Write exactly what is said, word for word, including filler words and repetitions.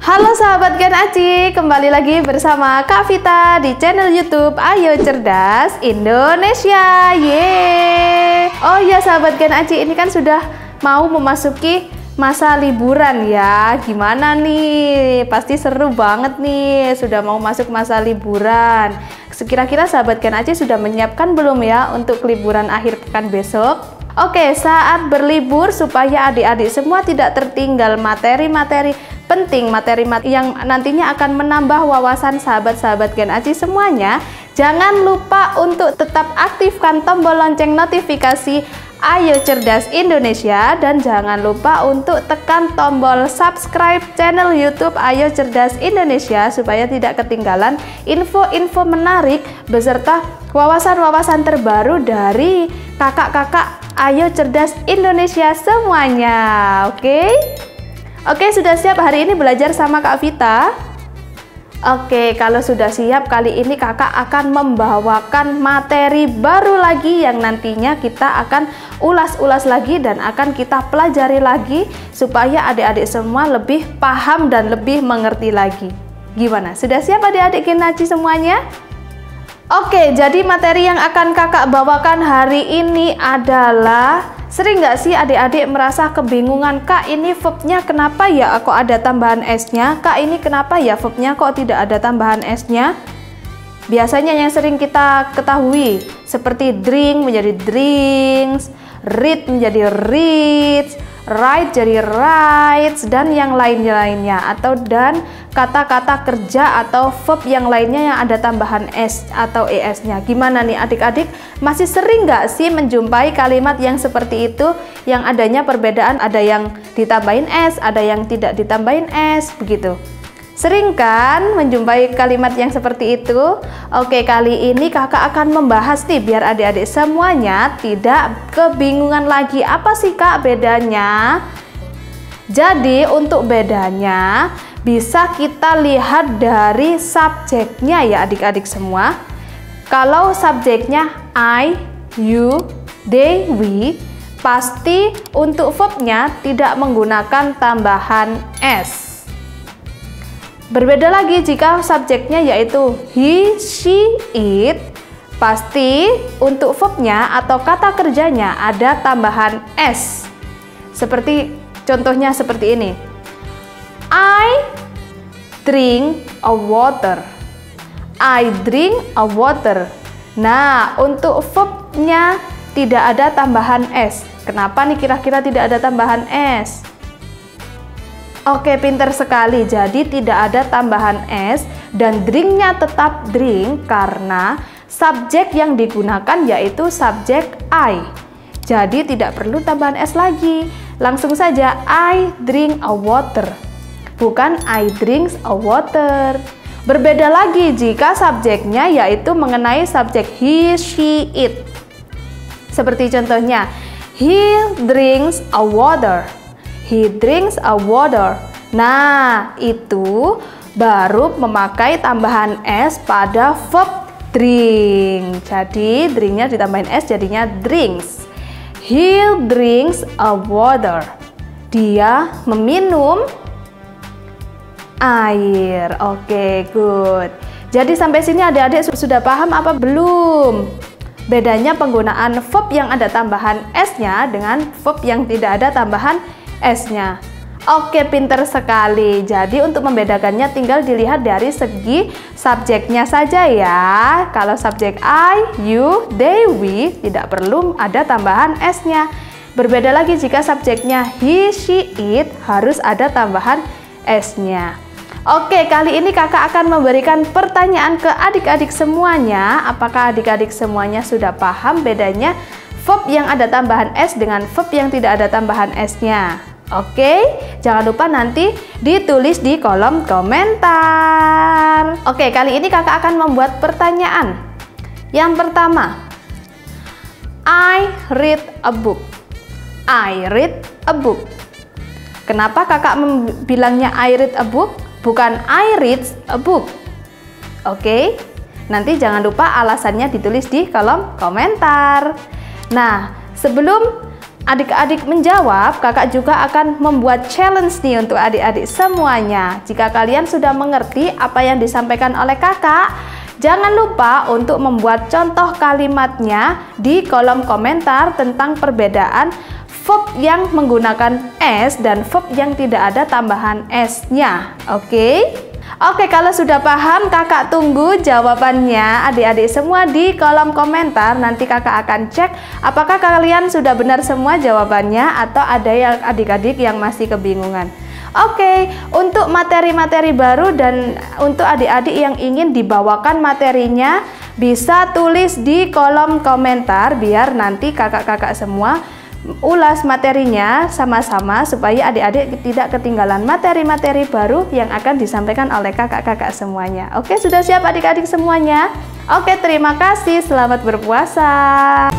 Halo sahabat Gen Aci, kembali lagi bersama Kak Vita di channel YouTube Ayo Cerdas Indonesia. Yeay. Oh ya sahabat Gen Aci, ini kan sudah mau memasuki masa liburan ya. Gimana nih? Pasti seru banget nih, sudah mau masuk masa liburan. Sekira-kira sahabat Gen Aci sudah menyiapkan belum ya untuk liburan akhir pekan besok? Oke, saat berlibur supaya adik-adik semua tidak tertinggal materi-materi penting, materi yang nantinya akan menambah wawasan sahabat-sahabat Gen Aci semuanya, jangan lupa untuk tetap aktifkan tombol lonceng notifikasi Ayo Cerdas Indonesia dan jangan lupa untuk tekan tombol subscribe channel YouTube Ayo Cerdas Indonesia supaya tidak ketinggalan info-info menarik beserta wawasan-wawasan terbaru dari kakak-kakak Ayo Cerdas Indonesia semuanya. Oke? Oke, sudah siap hari ini belajar sama Kak Vita? Oke, kalau sudah siap, kali ini kakak akan membawakan materi baru lagi yang nantinya kita akan ulas-ulas lagi dan akan kita pelajari lagi supaya adik-adik semua lebih paham dan lebih mengerti lagi. Gimana? Sudah siap adik-adik Gen Aci semuanya? Oke, jadi materi yang akan kakak bawakan hari ini adalah, sering nggak sih adik-adik merasa kebingungan, Kak ini verbnya kenapa ya kok ada tambahan S-nya? Kak ini kenapa ya verbnya kok tidak ada tambahan S-nya? Biasanya yang sering kita ketahui seperti drink menjadi drinks, read menjadi reads, write jadi writes, dan yang lain-lainnya. Atau dan kata-kata kerja atau verb yang lainnya yang ada tambahan S atau E S-nya. Gimana nih adik-adik? Masih sering nggak sih menjumpai kalimat yang seperti itu, yang adanya perbedaan, ada yang ditambahin S, ada yang tidak ditambahin S, begitu? Sering kan menjumpai kalimat yang seperti itu? Oke, kali ini kakak akan membahas nih biar adik-adik semuanya tidak kebingungan lagi. Apa sih Kak bedanya? Jadi untuk bedanya bisa kita lihat dari subjeknya ya adik-adik semua. Kalau subjeknya I, you, they, we, pasti untuk verbnya tidak menggunakan tambahan S. Berbeda lagi jika subjeknya yaitu he, she, it, pasti untuk verbnya atau kata kerjanya ada tambahan S. Seperti contohnya seperti ini. I drink a water. I drink a water. Nah, untuk verbnya tidak ada tambahan S. Kenapa nih kira-kira tidak ada tambahan S? Oke, pinter sekali. Jadi tidak ada tambahan S dan drinknya tetap drink karena subjek yang digunakan yaitu subjek I. Jadi tidak perlu tambahan S lagi. Langsung saja I drink a water. Bukan I drinks a water. Berbeda lagi jika subjeknya yaitu mengenai subjek he, she, it. Seperti contohnya, he drinks a water. He drinks a water. Nah, itu baru memakai tambahan S pada verb drink. Jadi, drinknya ditambahin S jadinya drinks. He drinks a water. Dia meminum air. Oke, good. Jadi sampai sini adik-adik sudah paham apa belum? Bedanya penggunaan verb yang ada tambahan S-nya dengan verb yang tidak ada tambahan S-nya. Oke, pinter sekali. Jadi untuk membedakannya tinggal dilihat dari segi subjeknya saja ya. Kalau subjek I, you, they, we tidak perlu ada tambahan S-nya. Berbeda lagi jika subjeknya he, she, it harus ada tambahan S-nya. Oke, kali ini kakak akan memberikan pertanyaan ke adik-adik semuanya. Apakah adik-adik semuanya sudah paham bedanya verb yang ada tambahan S dengan verb yang tidak ada tambahan S-nya? Oke, jangan lupa nanti ditulis di kolom komentar. Oke, kali ini kakak akan membuat pertanyaan. Yang pertama, I read a book. I read a book. Kenapa kakak bilangnya I read a book? Bukan I read a book. Oke, nanti jangan lupa alasannya ditulis di kolom komentar. Nah, sebelum adik-adik menjawab, kakak juga akan membuat challenge nih untuk adik-adik semuanya. Jika kalian sudah mengerti apa yang disampaikan oleh kakak, jangan lupa untuk membuat contoh kalimatnya di kolom komentar tentang perbedaan verb yang menggunakan S dan verb yang tidak ada tambahan S-nya. Oke? Oke, kalau sudah paham, kakak tunggu jawabannya adik-adik semua di kolom komentar. Nanti kakak akan cek apakah kalian sudah benar semua jawabannya atau ada yang adik-adik yang masih kebingungan. Oke, untuk materi-materi baru dan untuk adik-adik yang ingin dibawakan materinya, bisa tulis di kolom komentar biar nanti kakak-kakak semua ulas materinya sama-sama supaya adik-adik tidak ketinggalan materi-materi baru yang akan disampaikan oleh kakak-kakak semuanya. Oke, sudah siap adik-adik semuanya? Oke, terima kasih. Selamat berpuasa.